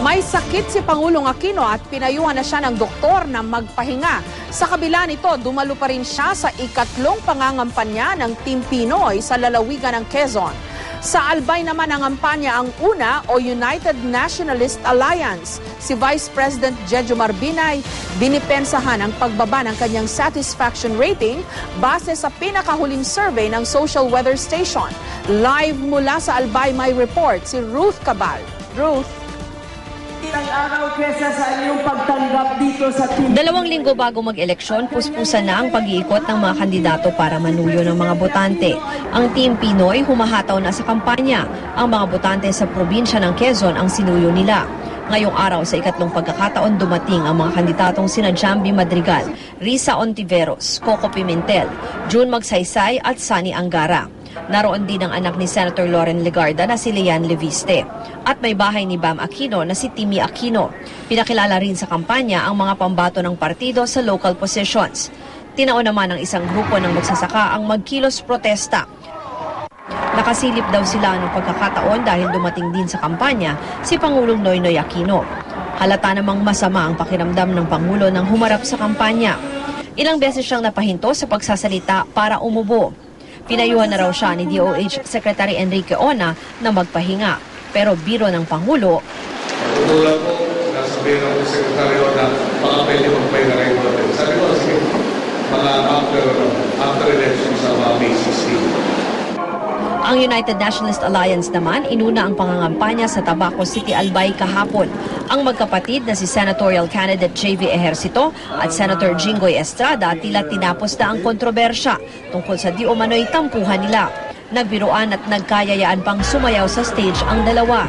May sakit si Pangulong Aquino at pinayuhan na siya ng doktor na magpahinga. Sa kabila nito, dumalo pa rin siya sa ikatlong pangangampanya ng Team Pinoy sa lalawigan ng Quezon. Sa Albay naman ang kampanya ang una o United Nationalist Alliance. Si Vice President Jejomar Binay binipensahan ang pagbaba ng kanyang satisfaction rating base sa pinakahuling survey ng Social Weather Station. Live mula sa Albay may report si Ruth Cabal. Ruth. Ilang araw kesa sa inyong pagtanggap dito sa team. 2 linggo bago mag-eleksyon, puspusan na ang pag-iikot ng mga kandidato para manuyo ng mga botante. Ang Team Pinoy humahataw na sa kampanya. Ang mga botante sa probinsya ng Quezon ang sinuyo nila. Ngayong araw sa ikatlong pagkakataon dumating ang mga kandidatong sina Jambi Madrigal, Risa Ontiveros, Coco Pimentel, June Magsaysay at Sunny Angara. Naroon din ang anak ni Senator Loren Legarda na si Leanne Leviste. At may bahay ni Bam Aquino na si Timmy Aquino. Pinakilala rin sa kampanya ang mga pambato ng partido sa local positions. Tinaon naman ng isang grupo ng magsasaka ang magkilos protesta. Nakasilip daw sila ng pagkakataon dahil dumating din sa kampanya si Pangulong Noynoy Aquino. Halata namang masama ang pakiramdam ng Pangulo nang humarap sa kampanya. Ilang beses siyang napahinto sa pagsasalita para umubo. Pinayuhan na raw siya ni DOH Secretary Enrique Ona na magpahinga. Pero biro ng Pangulo, tutulad ko, nasabihin ako sa Secretary Ona, baka pwede magpahinga kayo natin. Sabi ko, sige, mga after elections sa mga May 16. Ang United Nationalist Alliance naman inuna ang pangangampanya sa Tabaco City, Albay kahapon. Ang magkapatid na si Senatorial candidate JV Ejercito at Senator Jinggoy Estrada tila tinapos na ang kontrobersya tungkol sa di umano'y tampuhan nila. Nagbiruan at nagkayayaan pang sumayaw sa stage ang dalawa.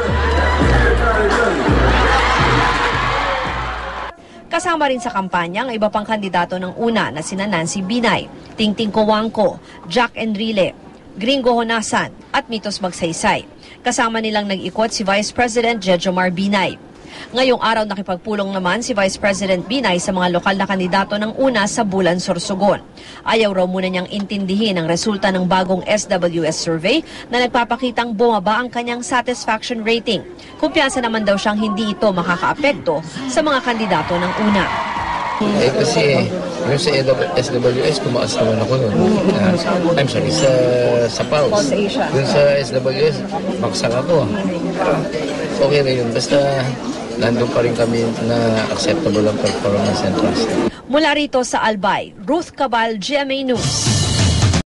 Kasama rin sa kampanya ang iba pang kandidato ng una na sina Nancy Binay, Tingting Cojuangco, Jack Enrile, Gringo Honasan at Mitos Magsaysay. Kasama nilang nag-ikot si Vice President Jejomar Binay. Ngayong araw nakipagpulong naman si Vice President Binay sa mga lokal na kandidato ng una sa Bulan, Sorsogon. Ayaw raw muna niyang intindihin ang resulta ng bagong SWS survey na nagpapakitang bumaba ang kanyang satisfaction rating. Kumpiyansa naman daw siyang hindi ito makakaapekto sa mga kandidato ng una. Kasi yung sa SWS, tumaas naman ako nun. I'm sorry, sa PALS. Yung sa SWS, maksak ako. Okay na yun. Basta nandun pa rin kami na acceptable ang performance and trust. Mula rito sa Albay, Ruth Cabal, GMA News.